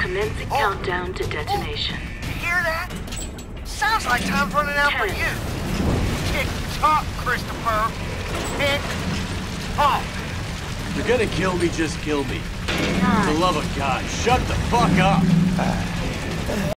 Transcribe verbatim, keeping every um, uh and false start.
Commencing Oh. countdown to detonation. You hear that? Sounds like time's running out for Ten. you. Tick tock, Christopher. Tick tock. If you're gonna kill me, just kill me. For the Nine. love of God, shut the fuck up!